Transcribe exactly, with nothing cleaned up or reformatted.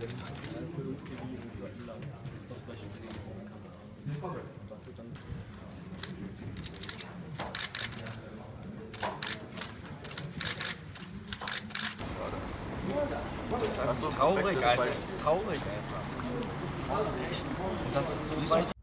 Das ist einfach so traurig, einfach. Das ist traurig einfach. Und das ist so,